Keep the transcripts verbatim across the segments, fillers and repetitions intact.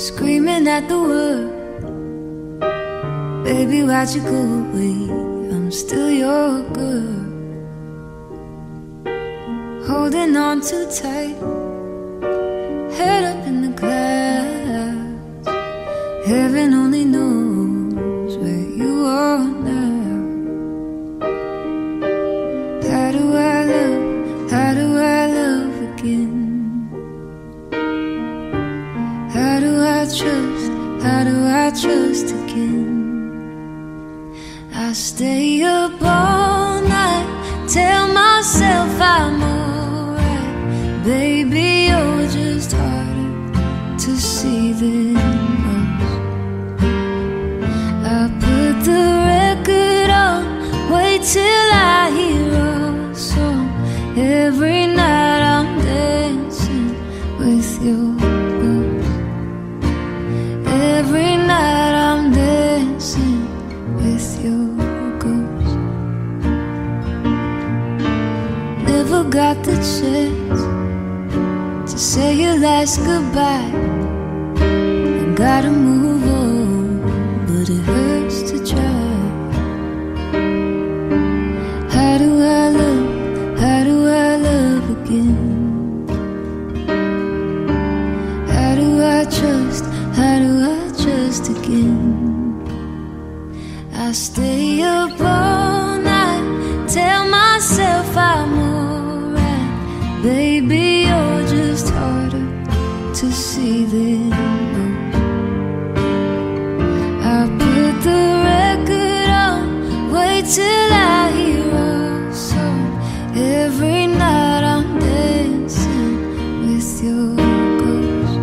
screaming at the world. Baby, why'd you go away? I'm still your girl. Holding on too tight, head up in the clouds. Heaven only knows where you are now. How do I love, how do I love again? How do I trust, how do I trust again? I stay up all night, tell myself I'm alright. Baby, you're just harder to see than most. I put the record on, wait till I hear a song. Every night I'm dancing with your ghost. Every night I'm dancing with your ghost. Never got the chance to say your last goodbye. I gotta move on, but it hurts to try. How do I love, how do I love again? How do I trust, how do I trust again? I stay up all night, tell myself I'm alright. Baby, you're just harder to see than most. I put the record on, wait till I hear a song. Every night I'm dancing with your ghost.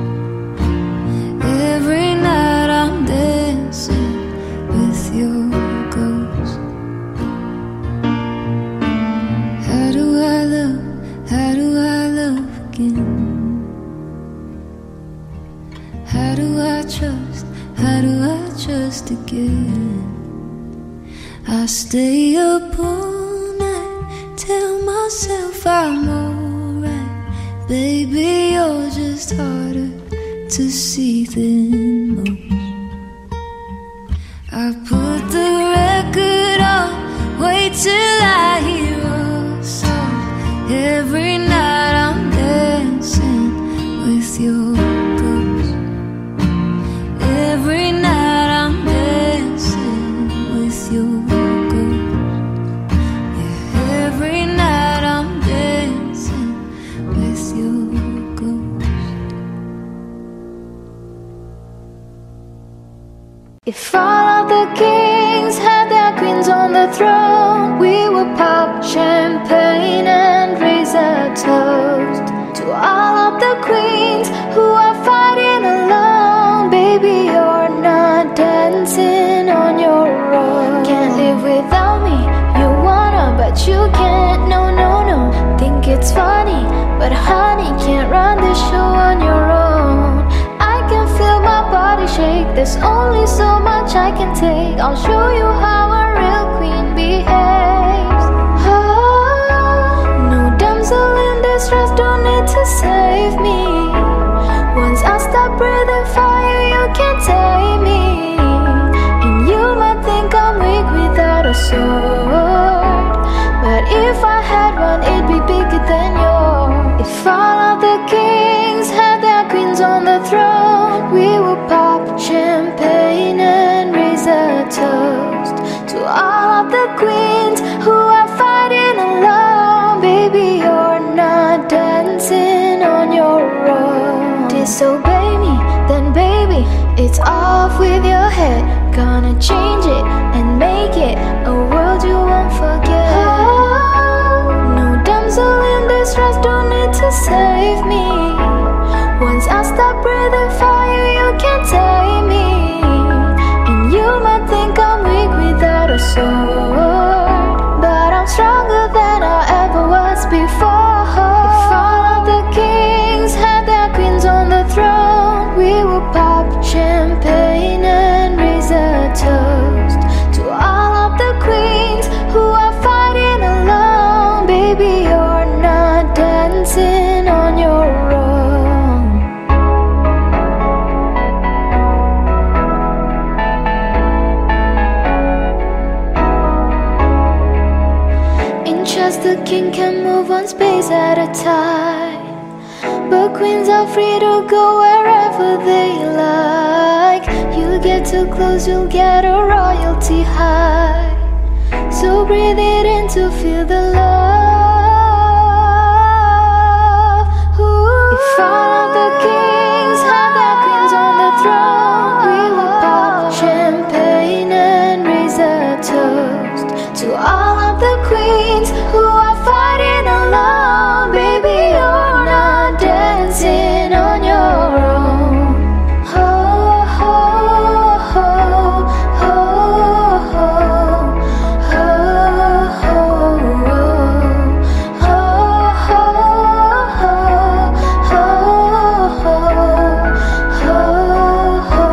Every night I'm dancing with your ghost. How do I love, how do I love again? How do I trust, how do I trust again? I stay up all night, tell myself I'm alright. Baby, you're just harder to see than most. I put the record on, wait till I hear a song. Every night I'm dancing with your ghost. Every night I'm dancing with your ghost. Yeah, every night I'm dancing with your ghost. If all of the kings had their queens on the throne, we would pop champagne and raise a toast to all of the queens who are fighting alone. Baby, you're not dancing on your own. Can't live without me, you wanna, but you can't, no, no, no. Think it's funny, but honey, can't run the show on your own. I can feel my body shake, there's only so much I can take. I'll show you how a real queen behaves. Oh, no damsel in distress, don't need to save me. Once I stop breathing fire, you can't tame me. And you might think I'm weak without a sword, but if I had one, it'd be bigger than yours. If all of the kings had their queens on the throne, we would pop champagne and raise a toast to all of the queens who are fighting alone. Baby, you're not dancing on your own. Disobey me, then baby, it's off with your head. Gonna change it and make it a world you won't forget. Oh, no damsel in distress, don't need to save me. Once I stop breathing fire, you can't tame me. And you might think I'm weak without a sword, but I'm stronger than I ever was before. If all of the kings had their queens on the throne, we would pop champagne and raise a toast to all of the queens a time. But queens are free to go wherever they like. You get too close, you'll get a royalty high. So breathe it in to feel the love. Ooh. If all of the kings had their queens on the throne, we would pop champagne and raise a toast to all of the queens who are fighting alone. Baby, you're not dancing on your own. Ho, ho, ho, ho, ho, ho, ho, ho, ho, ho, ho, ho, ho.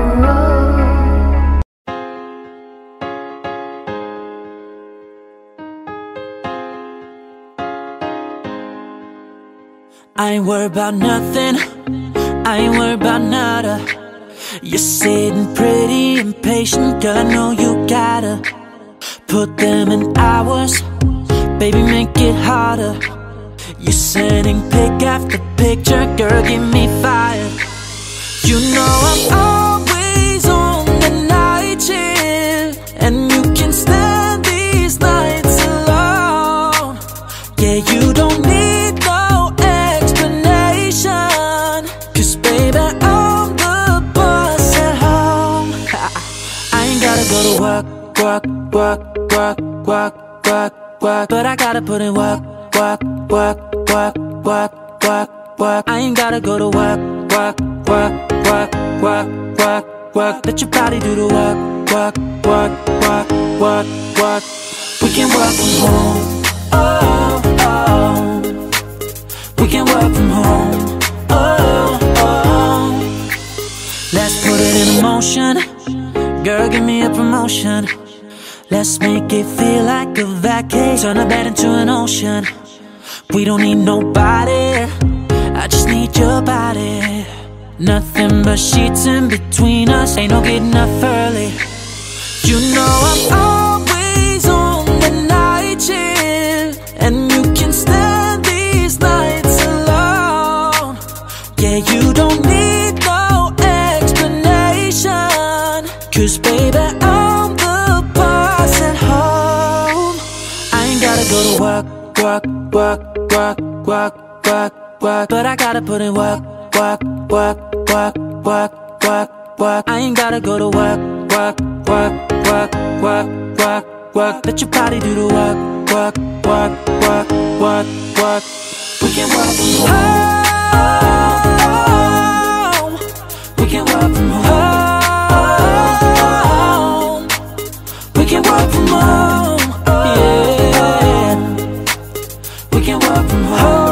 I ain't worried about nothing, I ain't worried about nada. You're sitting pretty impatient, girl, I know you gotta put them in hours, baby, make it harder. You're sending pic after picture, girl, get me fired. You know I'm always on the night shift, and you can stand these nights alone. Yeah, you don't need no explanation, 'cause baby, I'm the boss at home. I ain't gotta go to work, work, work, work, work, work, work, but I gotta put in work, work, work, work, work, work, work. I ain't gotta go to work, work, work, work, work, work, work. Let your body do the work, work, work, work, work, work. We can work from home, oh, oh. We can work from home, oh, oh. Let's put it in motion, girl, give me a promotion. Let's make it feel like a vacation, turn a bed into an ocean. We don't need nobody, I just need your body. Nothing but sheets in between us, ain't no getting up early. You know I'm always on the night shift, and you can stand these nights alone. Yeah, you don't need no explanation, 'cause baby, I'm the boss at home. I ain't gotta go to work, work, work, work, work, work, work, but I gotta put in work, work, work, work, work, work, work. I ain't gotta go to work, work, work, work, work, work, work. Let your body do the work, work, work, work, work, work. We can work from home. We can work from home. We can work from home. Yeah. We can work from home.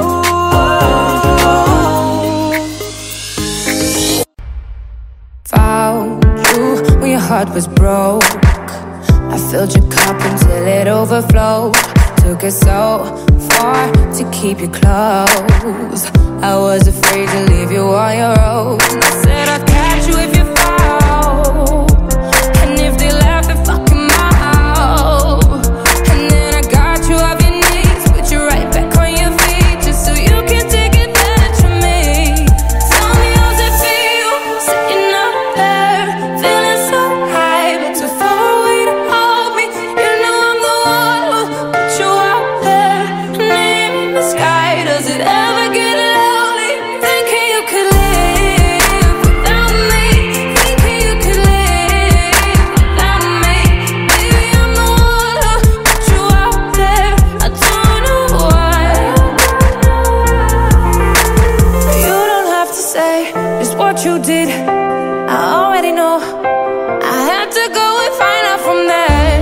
Found you when your heart was broke. I filled your cup until it overflowed. Took it so far to keep you close. I was afraid to leave you on your own. I said I'd catch you if you fall, and if they laugh, they fucking mouth. And then I got you off your knees, put you right back on your feet, just so you can take advantage of me. Tell me how's it feel, sitting up there, feeling so high, but too far away to hold me. You know I'm the one who put you out there, name in the sky. Does it ever get lonely, thinking you could live without me, thinking you could live without me? Baby, I'm the one who put you out there, I don't know why. You don't have to say just what you did, I already know. I had to go and find out from there.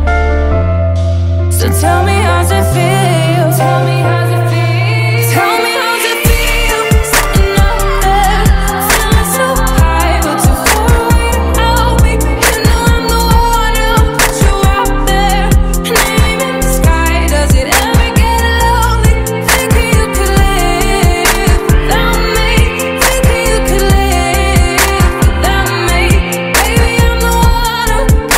So tell me how's it feel, tell me how's it feel, tell me how's it feel, sitting up there, feeling so high, but too far away to help me. You know I'm the one who put you out there, name in the sky. Does it ever get lonely, thinking you could live without me, thinking you could live without me? Baby, I'm the one who put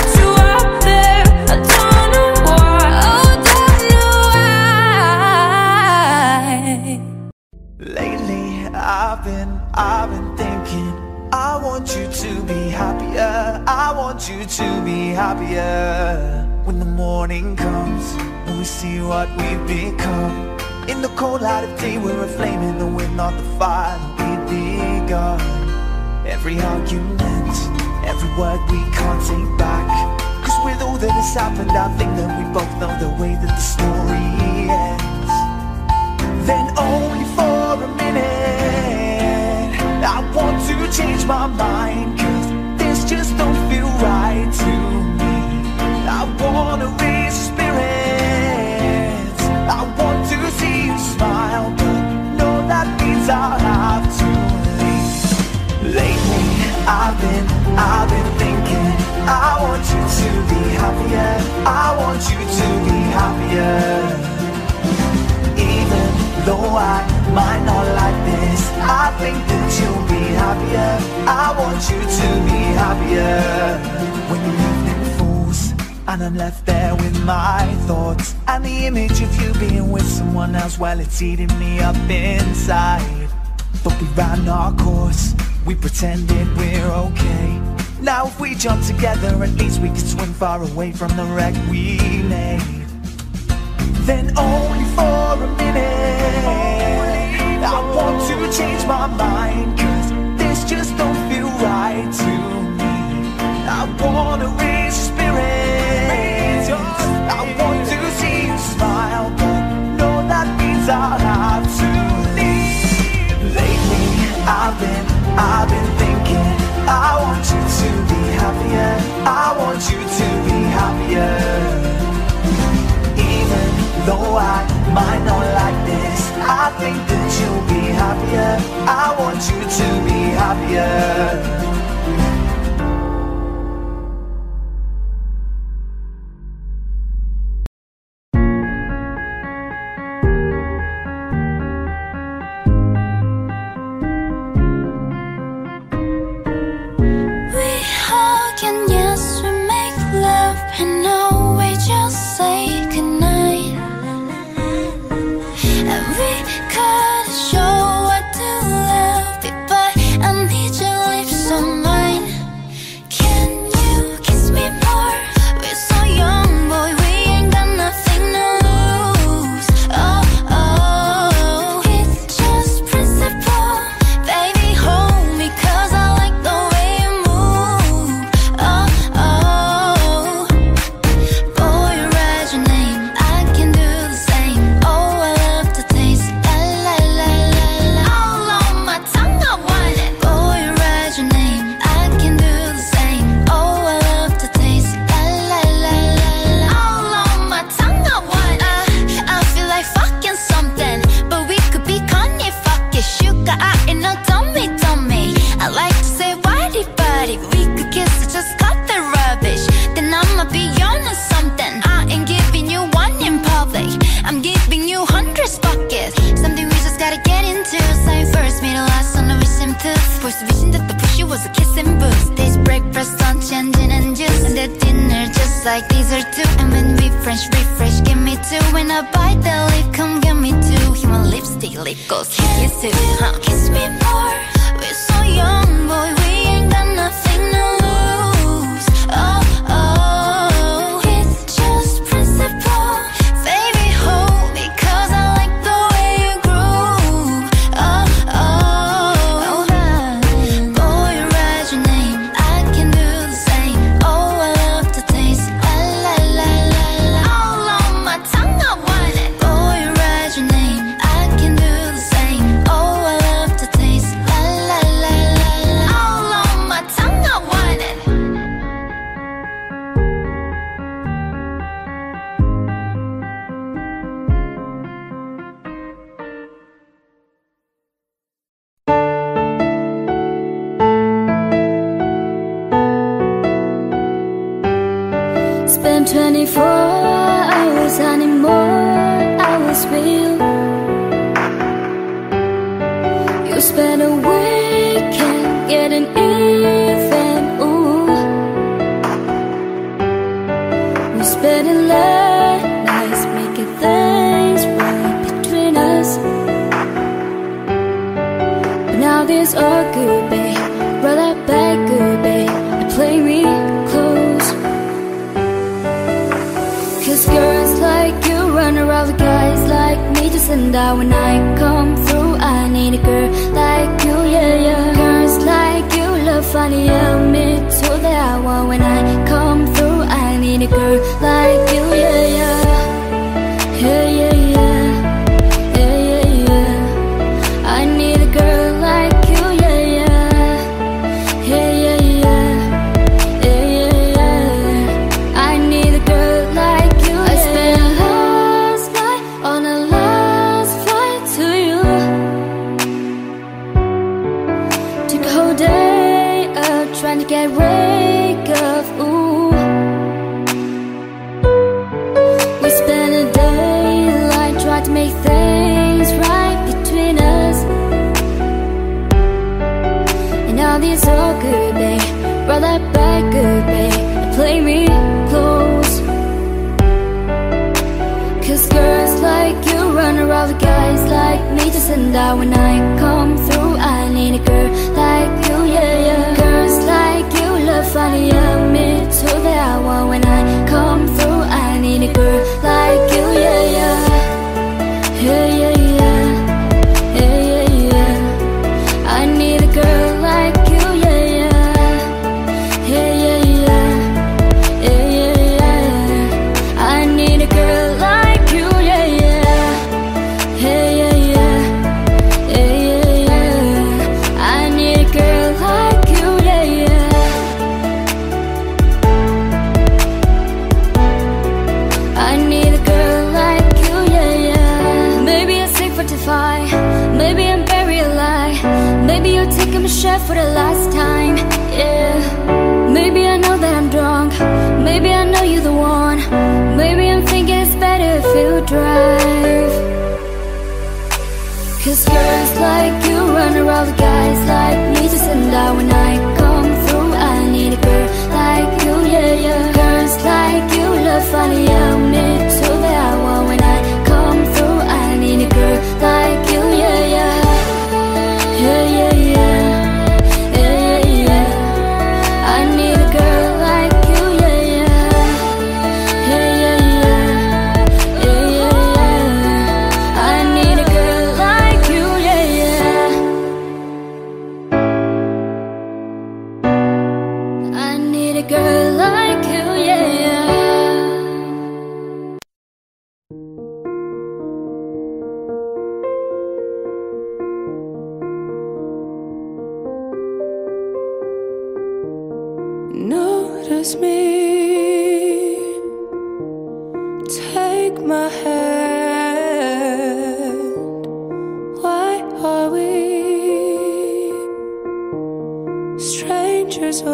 want you to be happier. I want you to be happier. When the morning comes, when we see what we've become, in the cold light of day we're a flame in the wind on the fire that we've begun. Every argument, every word we can't take back, cause with all that has happened I think that we both know the way that the story ends. Then only for a minute I want to change my mind, cause this just don't feel right to me. I wanna raise your spirits, I want to see you smile, but no, that means I'll have to leave. Lately I've been, I've been thinking, I want you to be happier, I want you to be happier. Even though I might not like this, I think that you'll be happier, I want you to be happier. When the evening falls and I'm left there with my thoughts, and the image of you being with someone else, well, it's eating me up inside. But we ran our course, we pretended we're okay. Now if we jump together, at least we can swim far away from the wreck we made. Then only for a minute I want to change my mind, cause this just don't feel right to me. I wanna raise your spirits, I want to see you smile, but no, that means I'll have to leave. Lately I've been, I've been thinking, I want you to be happier, I want you to be happier. Even though I might not like this, I think that you'll be happier, I want you to be happier. Like these are two, and when we French refresh, give me two. When I bite the lip, come get me two. You want lipstick, lip gloss, kiss you too, huh? Kiss me more, we're so young, boy, we ain't got nothing to lose. Oh, oh, it's just principle. Baby, hold me, cause I like the way you groove. Oh, oh, boy, write your name, I can do the same. Oh, I love to taste. Spend twenty-four hours, I need more hours with you. You spend a weekend getting even, ooh. We spending late nights making things right between us. But now this all good, babe. Roll that back send out when I come through. I need a girl like you, yeah, yeah. Girls like you love funny, yeah, me too. That I want when I come through. I need a girl like you, yeah, yeah. Yeah, yeah, yeah. Yeah, yeah, yeah. I need a girl like you, yeah, yeah. Yeah, yeah, yeah. Yeah, yeah, yeah. I need a girl like you, yeah. I spent a last night on a last flight to you. Took a whole day out trying to get wake up, ooh. We spent a daylight trying to make things right between us. And now this all good, babe. Brought that back good, babe. And play me close. Cause girls like you run around with guys like me to send out when I come through. I need a girl like you, yeah, yeah. Girls like you love funny, yeah, me too. That I want when I come through. I need a girl like you, yeah, yeah. Yeah, yeah, yeah. Yeah, yeah, yeah. I need a girl like you, yeah, yeah. Yeah, yeah, yeah. Yeah, yeah, yeah. I need a girl like you, yeah, yeah. Yeah, yeah, yeah. Yeah, yeah, yeah. I need a girl like you, yeah, yeah. I need a girl like you, yeah, yeah. Maybe I'm sick for defy. Maybe I'm buried alive. Maybe you're taking my shot for the last time, yeah. Maybe I know that I'm drunk. Maybe I know you're the one. Maybe I'm thinking it's better if you drive. Cause girls like you run around with guys like me to send out when I come through. I need a girl like you, yeah, yeah. Girls like you love funny, yeah, me too. That I want when I come through. I need a girl like you, yeah, yeah. Yeah, yeah, yeah. Yeah, yeah, yeah. I need a girl like you, yeah, yeah. Yeah, yeah, yeah. Yeah, yeah, yeah. I need a girl like you, yeah, yeah. I need a girl like you, yeah, yeah. Notice me, take my hand. Why are we strangers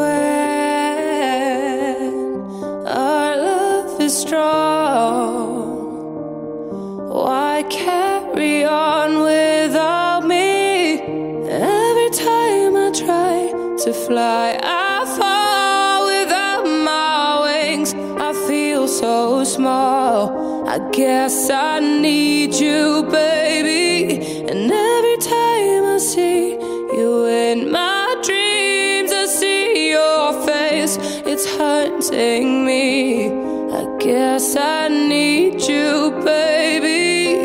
when our love is strong? Why carry on without me? Every time I try to fly, I fall without my wings. I feel so small. I guess I need you, baby. And every time I see you in my dreams, I see your face. It's haunting me. I guess I need you, baby.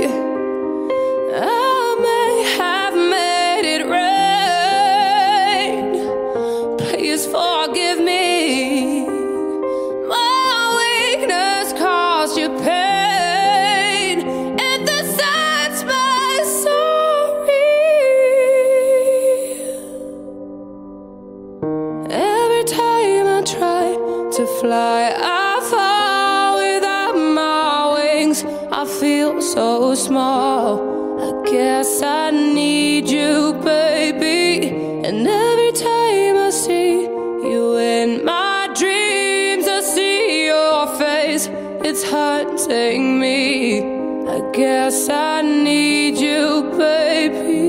I may have made it rain. Please forgive me. My weakness caused you pain, and this sets my sorry. Every time I try to fly, I fall without my wings. I feel so small. I guess I need you, baby. And every time I see you in my dreams, I see your face. It's haunting me. I guess I need you, baby.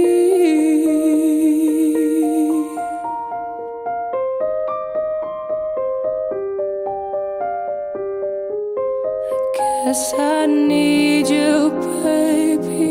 Guess I need you, baby.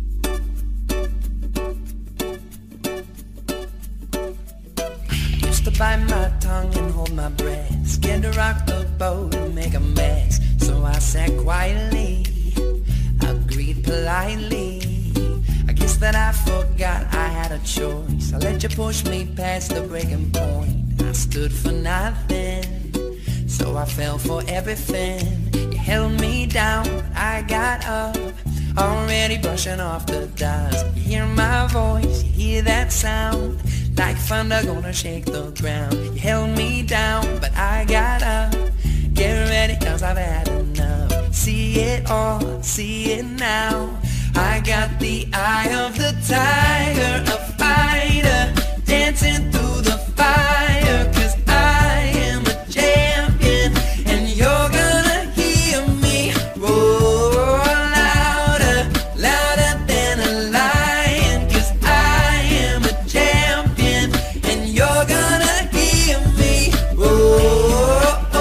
Used to bite my tongue and hold my breath, scared to rock the boat and make a mess. So I sat quietly, agreed politely. I guess that I forgot I had a choice. I let you push me past the breaking point. I stood for nothing, so I fell for everything. You held me down, but I got up, already brushing off the dust. You hear my voice, you hear that sound, like thunder gonna shake the ground. You held me down, but I got up. Get ready, cause I've had enough. See it all, see it now. I got the eye of the tiger, a fighter, dancing through the fire. Cause I am a champion, and you're gonna hear me roar louder, louder than a lion. Cause I am a champion, and you're gonna hear me roar.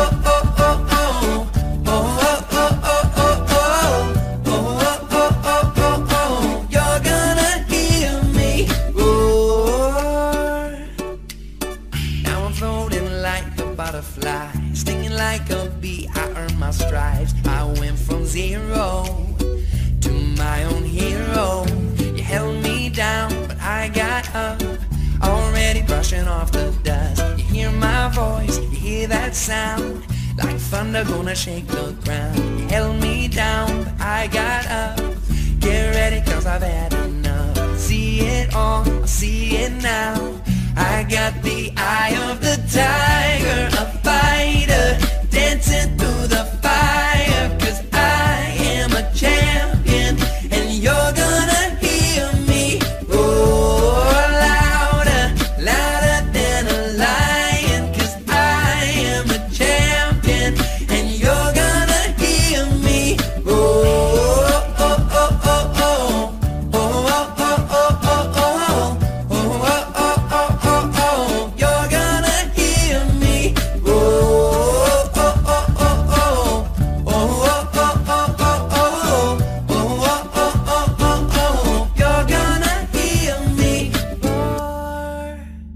Stinging like a bee, I earned my stripes. I went from zero to my own hero. You held me down, but I got up, already brushing off the dust. You hear my voice, you hear that sound, like thunder gonna shake the ground. You held me down, but I got up. Get ready, cause I've had enough. See it all, see it now. I got the eye of the tiger, a fighter, dancing through the fire. Cause I am a champion, and you're gonna hear me roar louder, louder than a lion. Cause I am a champion, and you're gonna hear me roar. Oh, oh, oh, oh, oh. Oh, oh, oh, oh, oh, oh. Oh, oh, oh, oh, oh, oh. You're gonna hear me roar. Oh, oh, oh, oh, oh. Oh, oh, oh, oh, oh, oh. Oh, oh, oh, oh, oh, oh. You're gonna hear me roar.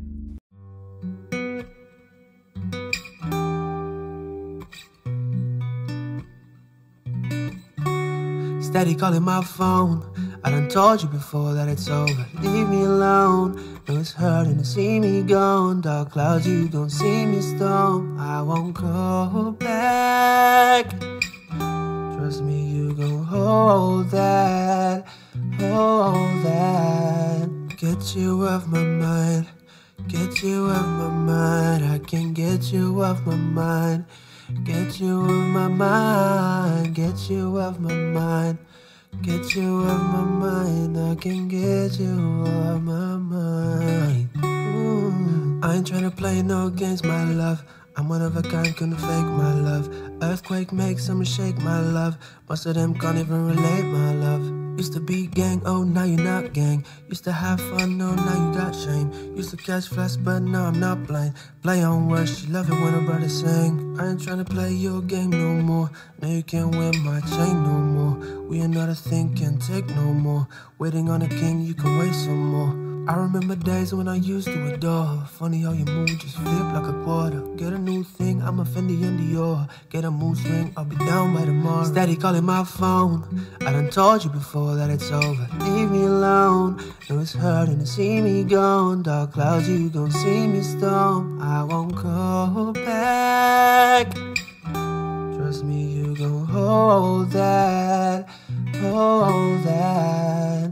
Steady calling my phone. I done told you before that it's over. Leave me alone. Know it's hurting to see me gone. Dark clouds, you gon' see me storm. I won't go back. Trust me, you gon' hold that, hold that. Get you off my mind, get you off my mind. I can get you off my mind, get you off my mind, get you off my mind. Get you off my mind, I can get you off my mind. Ooh. I ain't tryna play no games, my love. I'm one of a kind, couldn't fake my love. Earthquake makes them shake, my love. Most of them can't even relate, my love. Used to be gang, oh now you're not gang. Used to have fun, oh now you got shame. Used to catch flash, but now I'm not blind. Play on words, she love it when her brother sing. I ain't tryna play your game no more. Now you can't wear my chain no more. We are not a thing, can't take no more. Waiting on a king, you can wait some more. I remember days when I used to adore. Funny how you move, just flip like a quarter. Get a new thing, I'm a Fendi and Dior. Get a mood swing, I'll be down by tomorrow. Steady calling my phone. I done told you before that it's over. Leave me alone. Know it's hurting to see me gone. Dark clouds, you gon' see me storm. I won't go back. Trust me, you gon' hold that, hold that.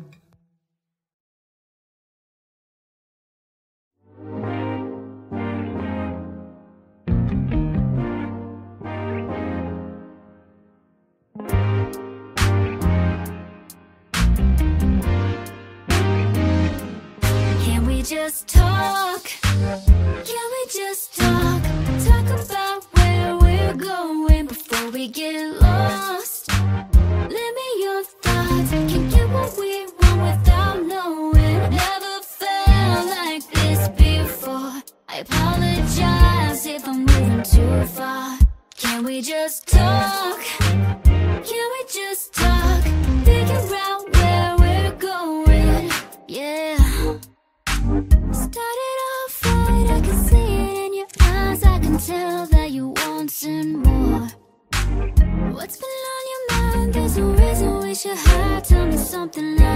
Just talk, can we just talk? Talk about where we're going before we get lost. Let me your thoughts, can get what we want without knowing. Never felt like this before. I apologize if I'm moving too far. Can we just talk? Can we just talk? Figure out where we're going, yeah. Started off right, I can see it in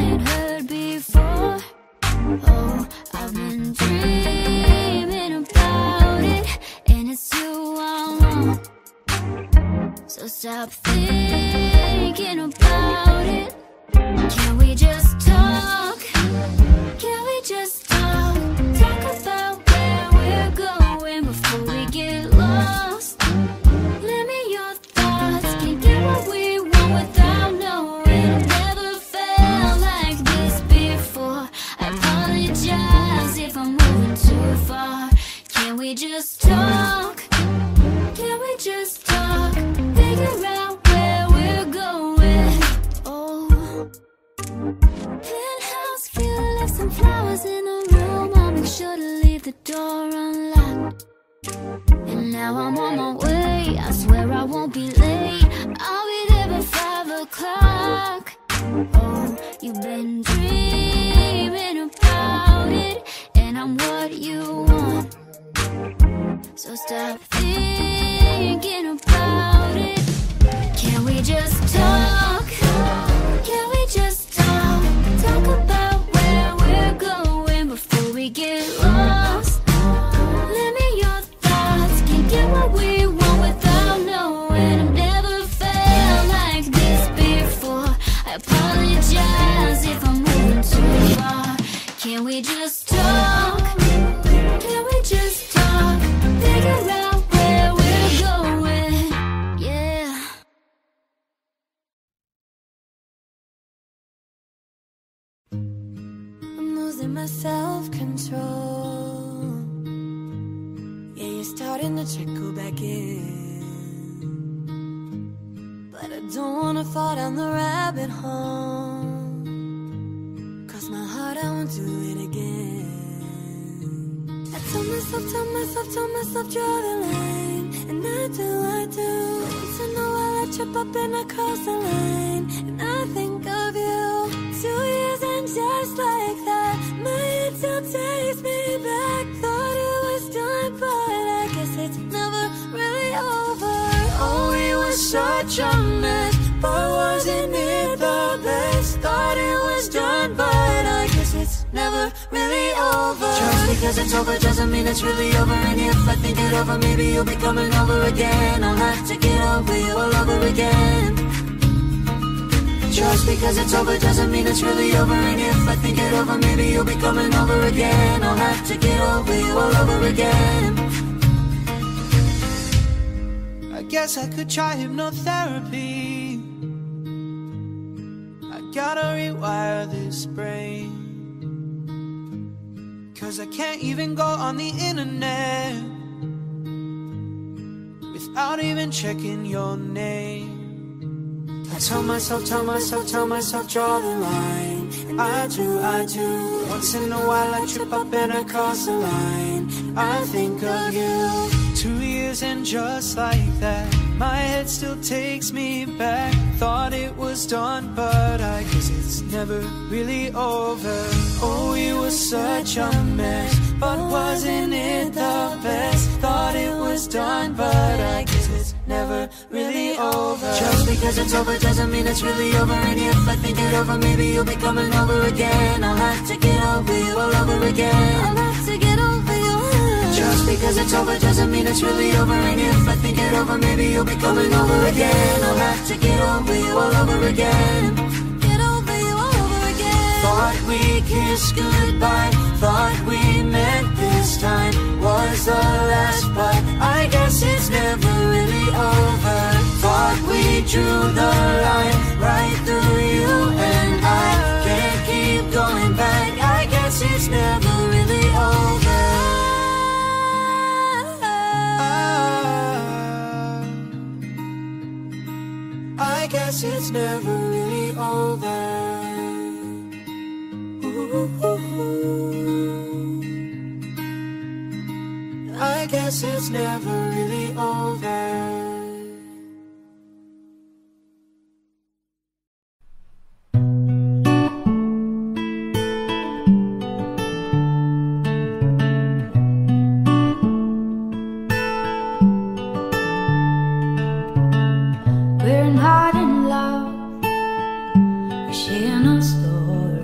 ain't heard before. Oh, I've been dreaming about it, and it's you I want. So stop thinking about it. Can we just talk? Can we just talk? Talk about where we're going before we get lost. Lend me your thoughts. Can't get what we want without knowing. I've never felt like this before. I apologize if I'm moving too far. Can we just talk? Can we just talk? Figure out where we're going. Oh, penthouse view, left some flowers in the room. I'll make sure to leave the door unlocked. And now I'm on my way, I swear I won't be late. I'll be there by five o'clock. Oh, you've been dreaming about it, and I'm what you want. So stop thinking about it. Can we just talk? Can we just talk? Talk about where we're going before we get lost. Lend me your thoughts. Can't get what we want without knowing. I've never felt like this before. I apologize if I'm moving too far. Can we just talk? Can we just talk? Figure out where we're going. Yeah. I'm losing my self-control. Yeah, you're starting to trickle back in, but I don't wanna fall down the rabbit hole. Cross my heart, I won't do it again. I tell myself, tell myself, tell myself, draw the line. And I do, I do. Once in a while I trip up and I cross the line. And I think of you. Two years and just like that, my head still takes me back. Thought it was done, but I guess it's never really over. Oh, we were such a mess, but wasn't it the best? Thought it was done, but I guess it's never really over. Just because it's over doesn't mean it's really over. And if I think it over, maybe you'll be coming over again. I'll have to get over you all over again. Just because it's over doesn't mean it's really over. And if I think it over, maybe you'll be coming over again. I'll have to get over you all over again. I guess I could try hypnotherapy. I gotta rewire this brain, 'cause I can't even go on the internet without even checking your name. I tell myself, tell myself, tell myself, draw the line. I do, I do. Once in a while I trip up and I cross the line. I think of you. Two years and just like that, my head still takes me back. Thought it was done, but I guess it's never really over. Oh, we were such a mess, but wasn't it the best? Thought it was done, but I guess it's never really over. Just because it's over doesn't mean it's really over. And if I think it over, maybe you'll be coming over again. I'll have to get over you all over again. I'll have to get over you. Just because it's over doesn't mean it's really over. And if I think it over, maybe you'll be coming over again. I'll have to get over you all over again. Get over you all over again. Thought we kissed goodbye, thought we met this time was the last, but I guess it's never really over. Thought we drew the line right through you and I. Can't keep going back, I guess it's never really over. I guess it's never really over. I guess it's never really over. We're not in love, we're sharing our story.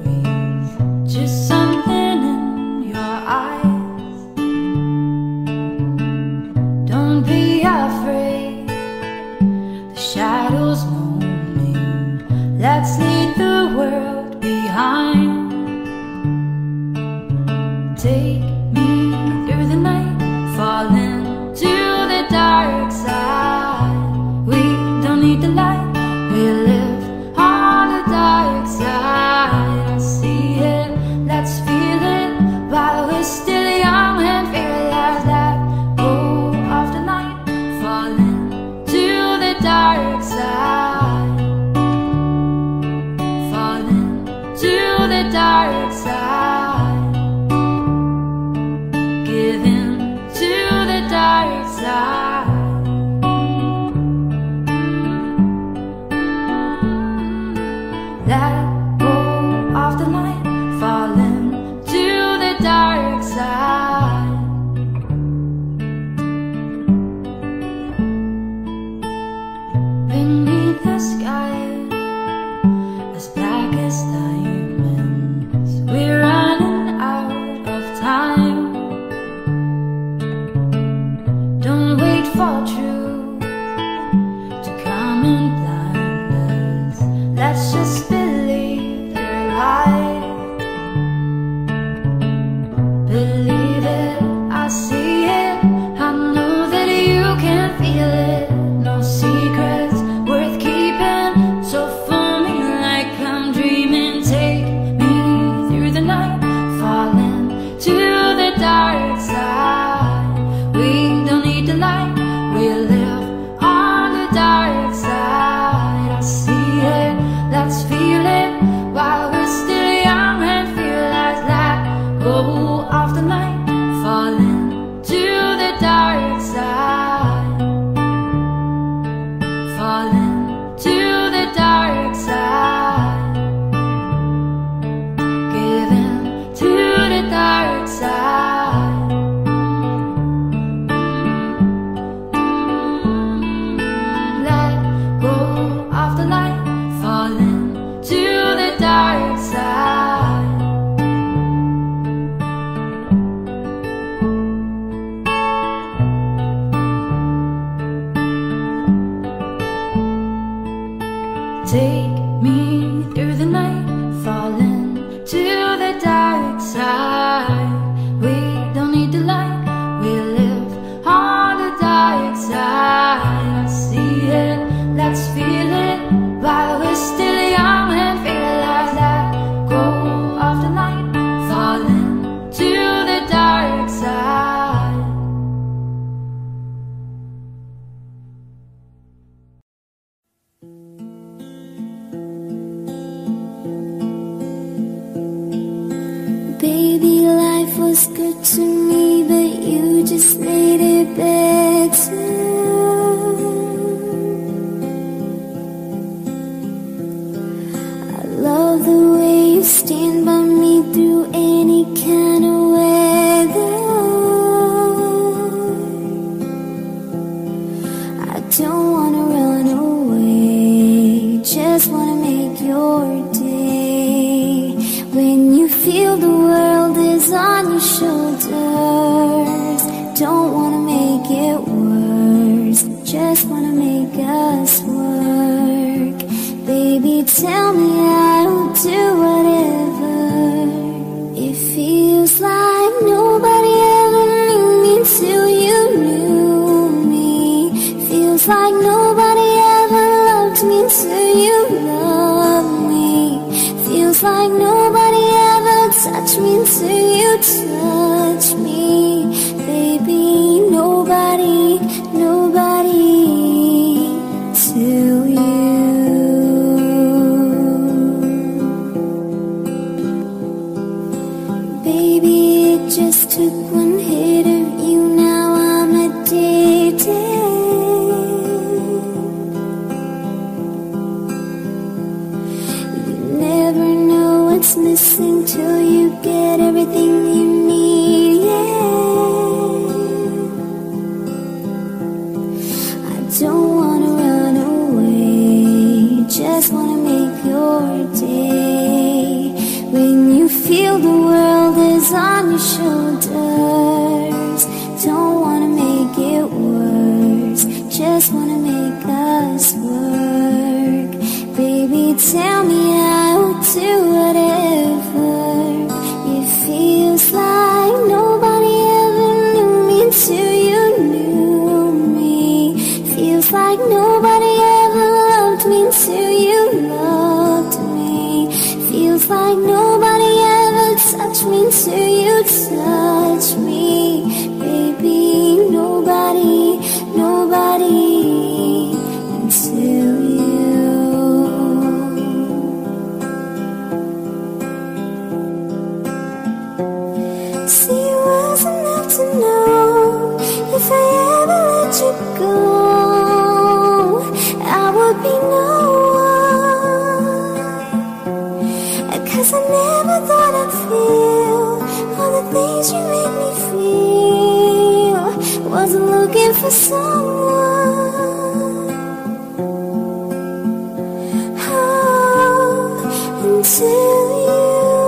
the dark side, give in to the dark side. Let go of the light, fall into the dark side. Beneath the sky as black as diamonds, we're running out of time. Don't wait for truth to come and blind us. Let's just believe their lie. Believe it, I see it, I know that you can feel it. No secrets worth keeping, so for me like I'm dreaming. Take me through the night, falling to the dark side. We don't need the light, we live on the dark side. I see it, let's feel it, while we're still young and feel like let go of the night, falling to the dark side, falling to the dark side, giving to the dark side. Let go of the light, falling to the dark side. Take me through the night, falling to the dark side. We don't need the light, we live on the dark side. I see it, let's feel it, while we're still young and feel like let go of the night, falling to the dark side. Baby, life was good to me, but you just made it better. I love the way you stand by me through any kind of weather. I don't wanna run away, just wanna make your day. When you feel the world is on your shoulders, don't wanna make it worse, just wanna make us work. Baby, tell me I'll do whatever. It feels like nobody ever knew me till you knew me. Feels like nobody ever loved me till you loved me. Feels like nobody ever touched me till you touched me. Baby, nobody, nobody till you. Baby, it just took one hit of you, now I'm addicted. You never know what's missing till you get everything you need, yeah. I don't wanna run away, just wanna make your day. When you feel the world is on your shoulders, don't wanna make it worse, just wanna make us work. Baby, tell me I will do whatever. It feels like nobody ever knew me till you knew me. Feels like nobody ever loved me till you loved me. Feels like nobody ever touched me till you touched me. Baby, nobody, nobody until you. never thought I'd feel all the things you make me feel. Wasn't looking for someone, oh, until you.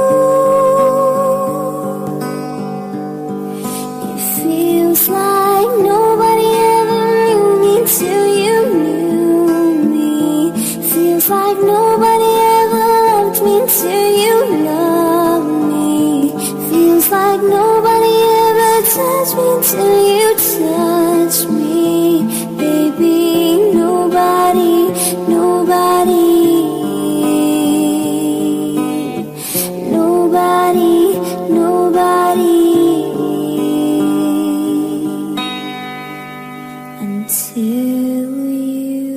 It feels like nobody ever knew me till you knew me. Feels like nobody ever loved me till you love me. Feels like nobody ever touched me till you touch me. Baby, nobody, nobody, nobody, nobody, until you.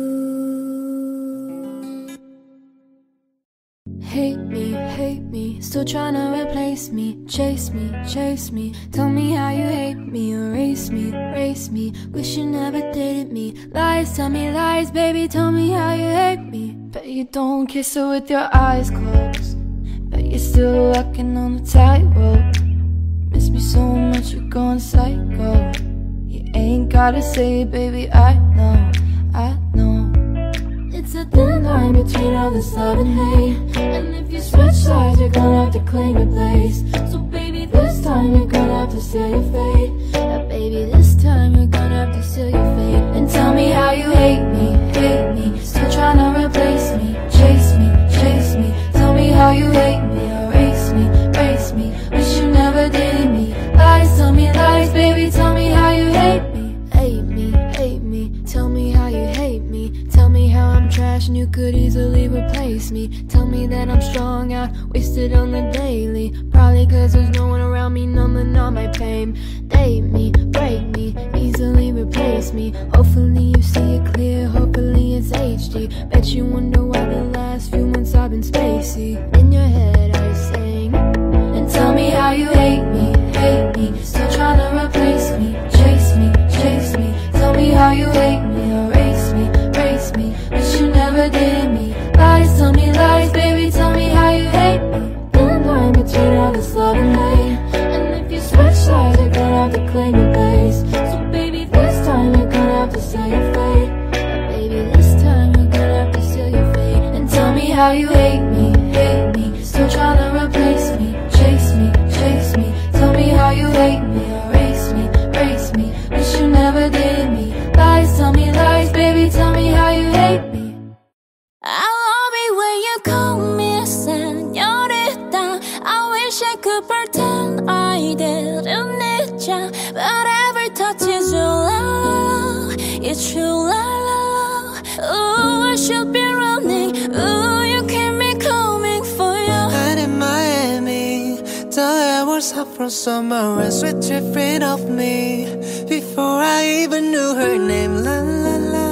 Hate me, hate me, still trying to replace me. Chase me, chase me, tell me how you hate me. Erase me, erase me, wish you never dated me. Lies, tell me lies, baby, tell me how you hate me. Bet you don't kiss her with your eyes closed. Bet you're still walking on the tightrope. Miss me so much, you're going psycho. You ain't gotta say it, baby, I know, I know. It's a thin line between all this love and hate, and if you switch sides, you're gonna have to claim your place. So baby, this time you're gonna have to seal your fate. Yeah, baby, this time you're gonna have to seal your fate. And tell me how you hate me, hate me, still trying to replace me. Chase me, chase me, tell me how you hate me. Erase me, erase me, wish you never did me. Lies, tell me lies, baby, tell me how you hate me. Hate me, hate me, tell me how you hate me. Tell me how I'm trash and you could easily replace me. Tell me that I'm strong out, wasted on the daily. Probably cause there's no one around me numbing all my pain. Date me, break me, easily replace me. Hopefully you see it clear, hopefully it's H D. Bet you wonder why the last few months I've been spacey. In your head I sing, and tell me how you hate me, hate me, still trying to replace me. Chase me, chase me, tell me how you hate me. Erase me, erase me, wish you never did me. Lies, tell me lies, baby, tell me how you hate me. Thin line between all this love and hate, and if you switch sides, you're gonna have to claim your place. So baby, this time you're gonna have to seal your fate. Yeah, baby, this time you're gonna have to seal your fate. And tell me how you hate me, hate me, still trying to replace me. Chase me, chase me, tell me how you hate me. Erase me, erase me, wish you never did me. Lies, tell me lies, baby, tell me how you hate me. I love it when you call me Senorita. I wish I could pretend I didn't need ya, but every touch is your love. It's true love. Ooh, I should be running. Ooh, you keep me coming for you. And in Miami, the air was hot from summer and sweet dripping off me. Before I even knew her name, la la la.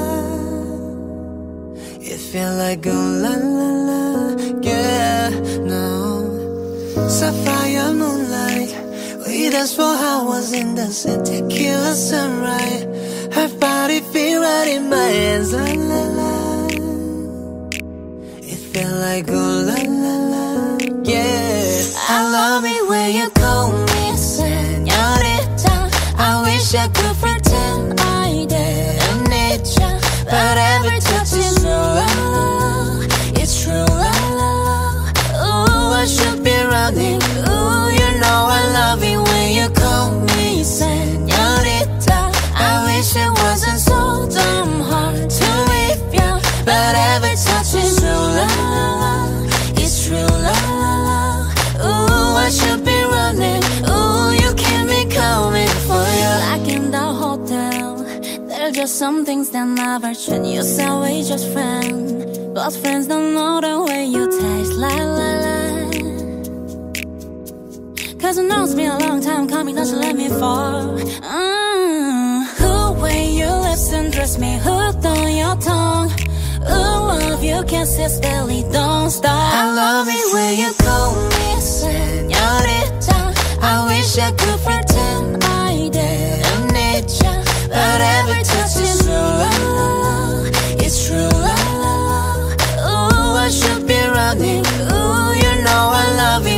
It felt like oh la la la, yeah, no. Sapphire moonlight, we danced for hours in the sun, tequila sunrise. Her body feel right in my hands, la la la. It felt like oh la la la, yeah. I love it when you call me Senorita. I wish I could pretend I didn't need ya, but every touch is your love. It's true love. Ooh, I should be running. Ooh, you know I love it when you call me Senorita. I wish it wasn't so damn hard to leave ya, but every touch is your love. It's true love. Ooh, I should be running. Ooh, you keep me coming for you. Like in the hotel, there's just some things that never change. You say we just friends, but friends don't know the way you taste. La la la. Cause I know it's been a long time coming, don't you let me fall. mm. Who way your lips and dress me hooked on your tongue. Ooh, love you can't sit steadily, don't stop. I love it when you call me Senorita. I wish I could pretend I didn't need ya, but every touch is true love. It's true love. Ooh, I should be running. Ooh, you know I love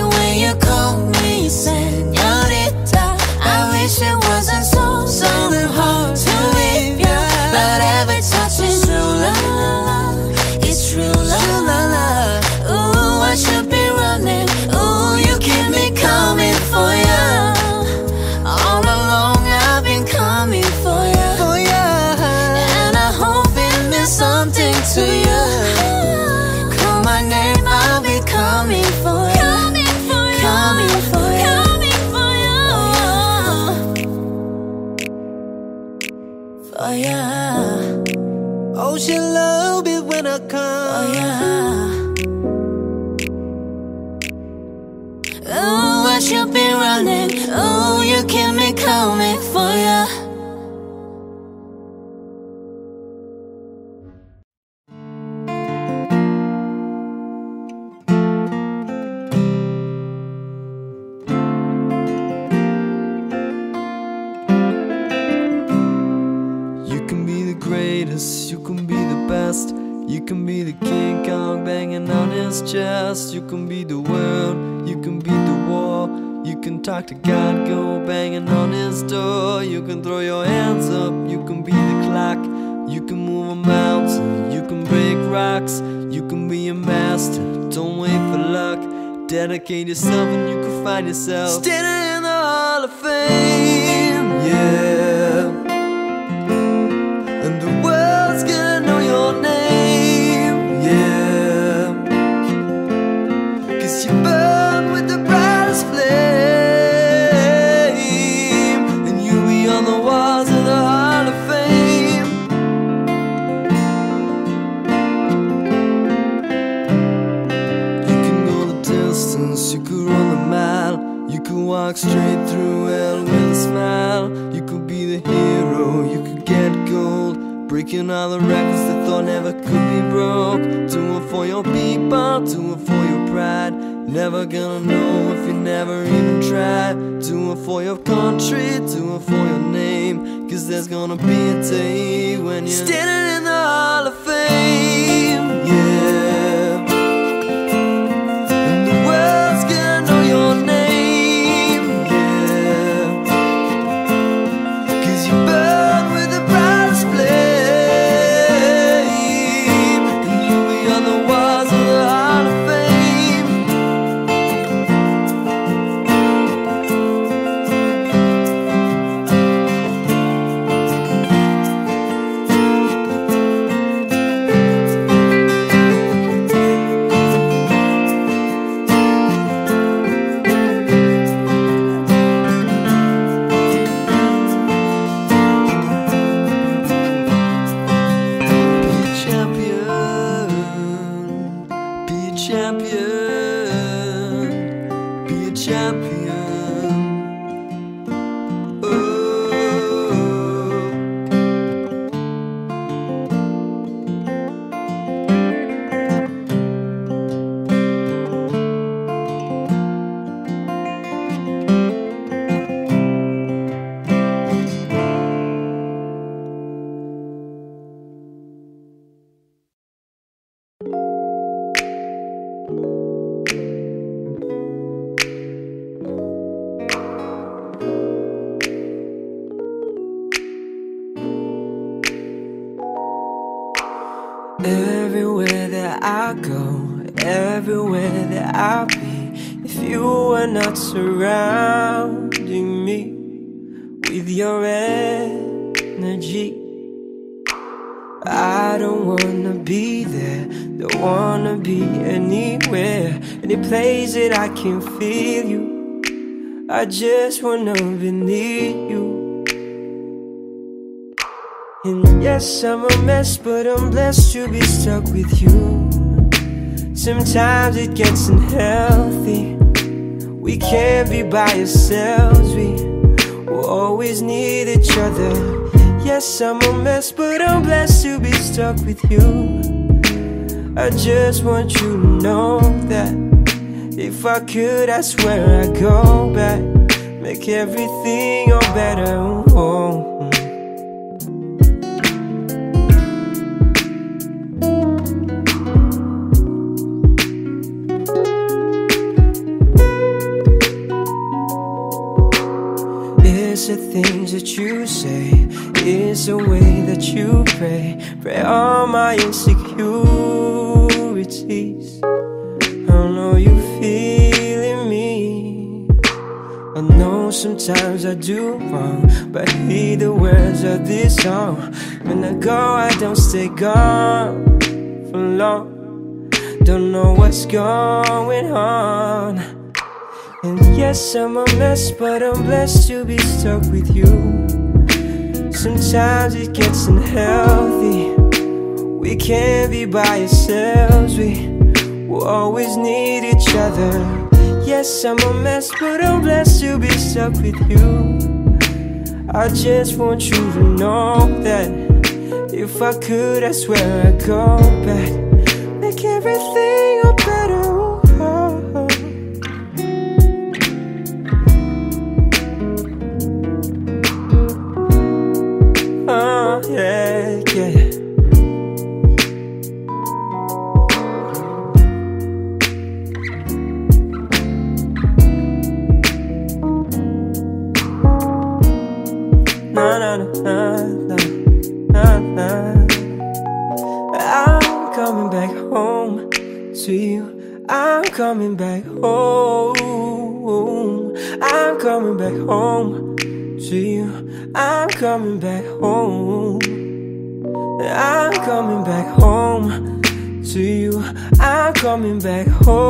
Oh, I should be running. Oh, you keep me coming for ya. You can be the greatest, you can be the best. You can be the King Kong banging on his chest. You can be the world, you can beat the war. You can talk to God, go banging on his door. You can throw your hands up, you can be the clock. You can move a mountain, you can break rocks. You can be a master, don't wait for luck. Dedicate yourself and you can find yourself standing in the Hall of Fame, yeah. And the world's gonna know your name, yeah. Cause you burn with the brightest flame, and you'll be on the walls of the Hall of Fame. You can go the distance, you could run the mile. You could walk straight through hell with a smile. You could be the hero, you could get gold, breaking all the records that thought never could be broke. Do it for your people, do it for your pride. Never gonna know if you never even tried. Do it for your country, do it for your name. Cause there's gonna be a day when you're standing in the Hall of Fame, yeah. And the world's gonna know your name, yeah. Cause you burn with the brightest flame, and you'll be on the walls of the Hall of Fame. Everywhere that I go, everywhere that I'll be, if you were not surrounding me with your energy, I don't wanna be there, don't wanna be anywhere, any place that I can feel you. I just wanna be near you. And yes, I'm a mess, but I'm blessed to be stuck with you. Sometimes it gets unhealthy, we can't be by ourselves, we will always need each other. Yes, I'm a mess, but I'm blessed to be stuck with you. I just want you to know that if I could, I swear I'd go back, make everything all better. Oh. It's the things that you say, it's the way that you pray, pray all my insecurities. I know you feeling me. I know sometimes I do wrong, but hear the words of this song. When I go, I don't stay gone for long. Don't know what's going on. And yes, I'm a mess, but I'm blessed to be stuck with you. Sometimes it gets unhealthy, we can't be by ourselves, we will always need each other. Yes, I'm a mess, but I'm blessed to be stuck with you. I just want you to know that if I could, I swear I'd go back, make everything all better. Oh, oh. Oh, yeah, yeah. Na na na na na na. I'm coming back home to you. I'm coming back home. I'm coming back home to you. I'm coming back home. I'm coming back home to you. I'm coming back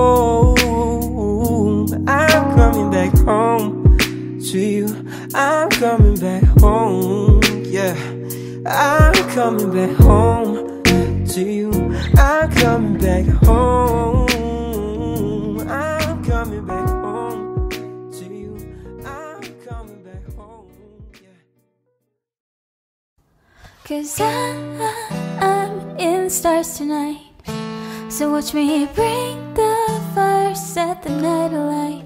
home. I'm coming back home to you. I'm coming back home. Yeah, I'm coming back home to you. I'm coming back home. I'm coming back home to you. I'm coming back home. Yeah. Cause I, I'm in the stars tonight. So watch me bring the fire, set the night alight.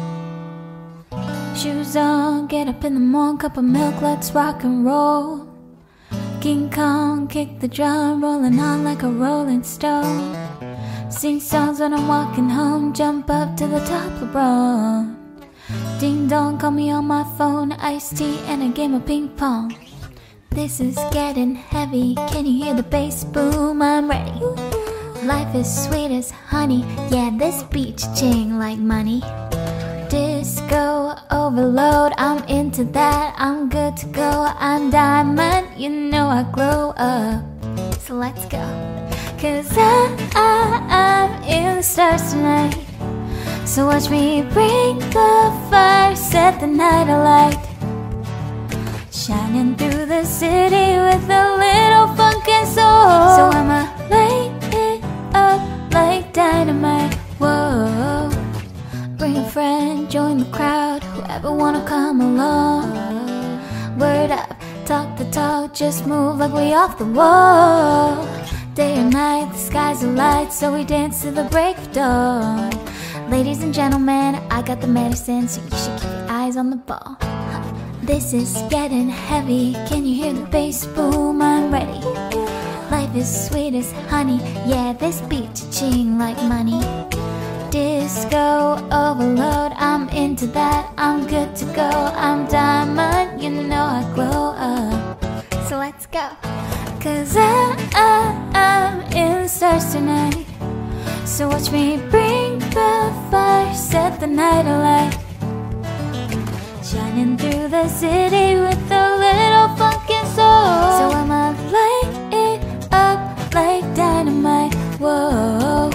Shoes on, get up in the morning, cup of milk, let's rock and roll. King Kong, kick the drum, rolling on like a rolling stone. Sing songs when I'm walking home, jump up to the top of LeBron. Ding dong, call me on my phone, iced tea and a game of ping pong. This is getting heavy, can you hear the bass boom? I'm ready. Life is sweet as honey, yeah, this beat ching like money. Disco overload, I'm into that, I'm good to go. I'm diamond, you know I glow up. So let's go. Cause I, I, I'm in the stars tonight. So watch me bring the fire, set the night alight. Shining through the city with a little funk and soul. So I'ma light it up like dynamite. Whoa. Bring a friend, join the crowd, whoever wanna come along. Word up, talk the talk, just move like we off the wall. Day or night, the skies are light, so we dance to the break of dawn. Ladies and gentlemen, I got the medicine, so you should keep your eyes on the ball. This is getting heavy, can you hear the bass boom? I'm ready. Life is sweet as honey, yeah, this beat cha-ching like money. Disco overload, I'm into that, I'm good to go. I'm diamond, you know I glow up. So let's go. Cause I, I, I'm in the stars tonight. So watch me bring the fire, set the night alight. Shining through the city with a little funk and soul. So I'ma light it up like dynamite. Whoa.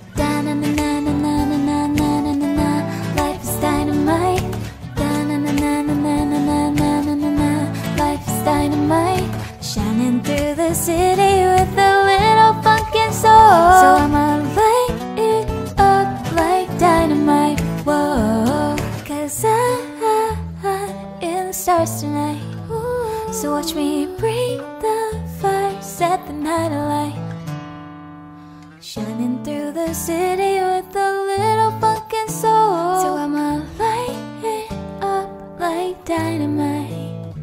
Da-na-na-na-na-na-na-na-na-na-na. Life is dynamite. Da-na-na-na-na-na-na-na-na-na. Life is dynamite. Shining through the city with a little funk and soul. So I'ma light it up like dynamite. Whoa. Cause I, I, I'm in the stars tonight. So watch me bring the fire, set the night alight. Shining through the city with a little funk and soul. So I'ma light it up like dynamite.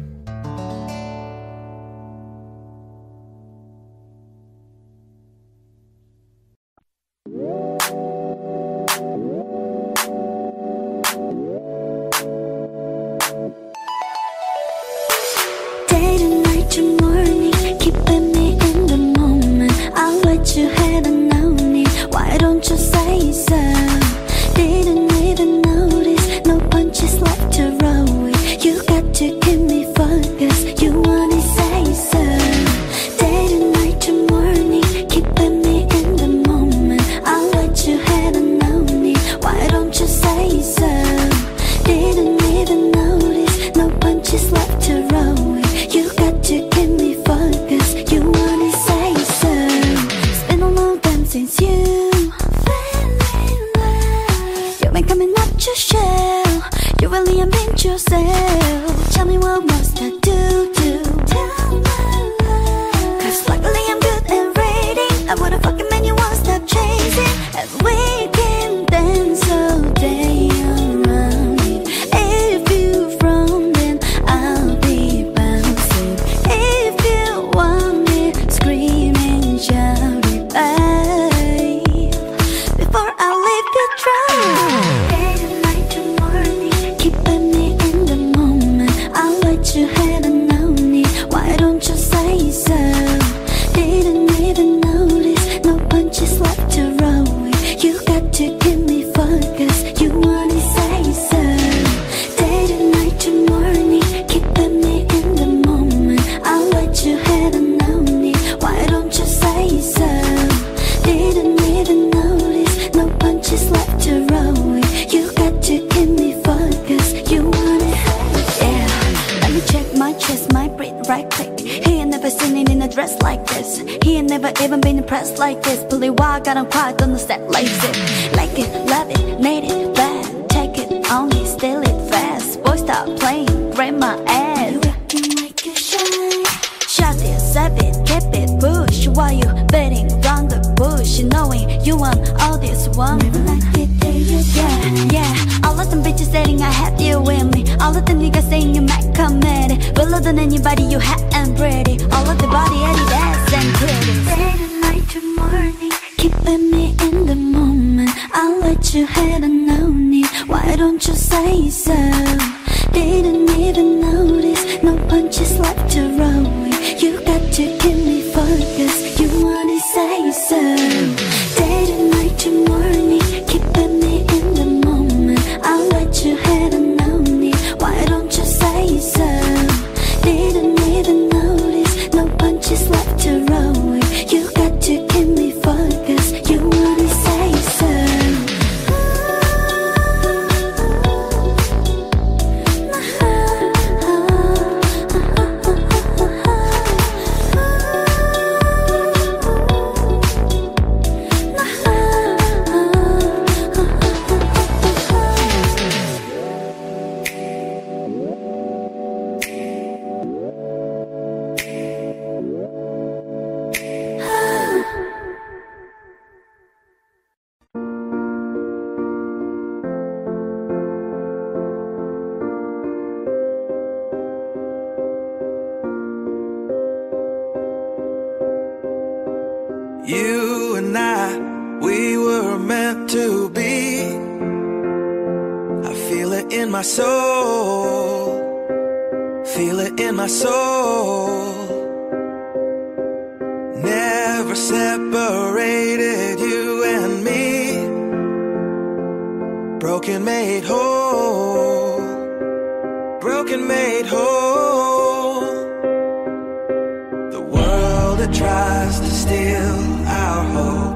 Day to night to morning, keeping me in the moment. I'll let you have it, known it. Why don't you say so? Didn't even notice, no punches left to roll with. You got to keep me focused, you wanna say so. Day to night to morning, keeping me in the moment. I'll let you have it, known it. Why don't you say so? Didn't even notice, no punches left to roll with. You got to keep me focused, you wanna say so. It's been a long time since you fell in love. You've been coming up want you share. You really unbend yourself. Tell me what must I do, do? Tell my love. Cause luckily I'm good at reading. I wanna fucking man you won't stop chasing. And we can dance all day around it. If you from then I'll be bouncing. If you want me, scream and shout it, babe, before I leave you dry. Day and night to morning, keeping me in the moment. I'll let you have a known it. Why don't you say so? Didn't even notice, no punches left to roll with. You got to give me focus, you wanna say so. Day to night to morning, keeping me in the moment. I'll let you have a known it. Why don't you say so? Didn't even notice, no punches left to roll with. You got to give me focus, you wanna, yeah. Let me check my chest, my breath, right click. He ain't never seen it in a dress like this. He ain't never even been impressed like this. Bully why got him quiet on the set like it. Like it, love it, need it, bad. Take it, only steal it fast. Boy stop playing, grab my ass. You acting like you shy. Shot it, sap it, keep it, push. Why you betting round the bush? Knowing you want all this one. Never like it, there you go. Yeah, yeah. All of them bitches saying I have you with me. All of the niggas saying you might come at it. Better than anybody you had and pretty. All of the body Adidas and credits. Day to night to morning, keeping me in the moment. I'll let you have a known it. Why don't you say so? Didn't even notice, no punches left to roll with. You got to give me focus, you wanna say so. Day to night to morning, keeping me in the moment. I'll let you have a known it. Why don't you say so? Didn't even notice, no punches left to roll with. You got to give me focus, you wanna say so. You and I, we were meant to be. I feel it in my soul, feel it in my soul. Never separated, you and me. Broken made whole, broken made whole. The world that tries to steal our hope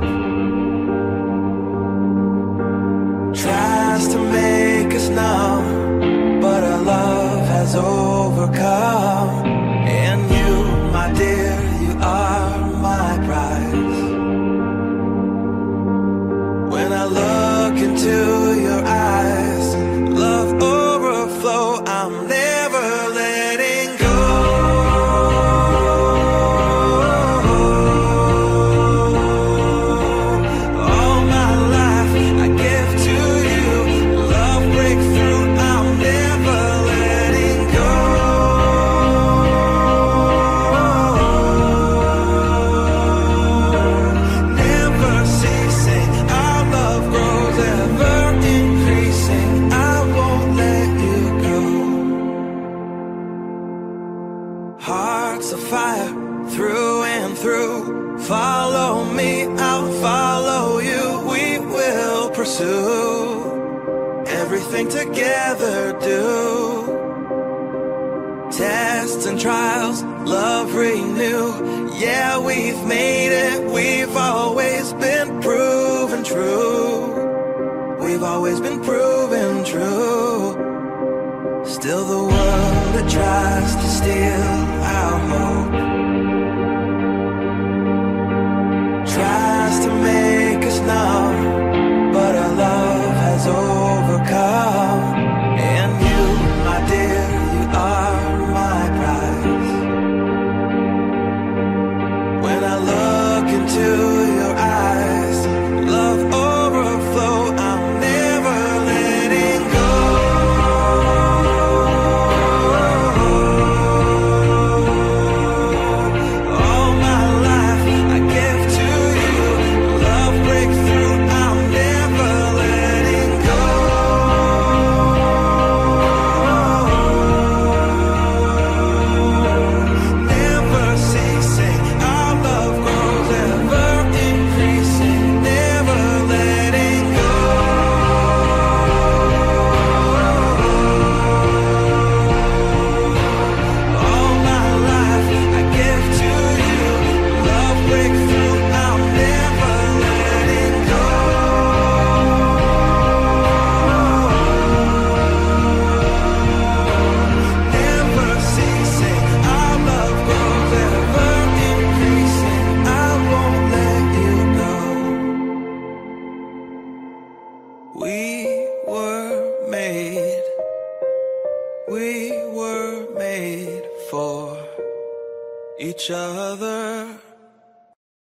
tries to make us numb, but our love has overcome. And you, my dear, you are my prize. When I look into your eyes, love overflow, I'm never letting go. Everything together do. Tests and trials, love renew. Yeah, we've made it. We've always been proven true. We've always been proven true. Still the world that tries to steal our hope tries to make us numb, but our love has overcome. each other.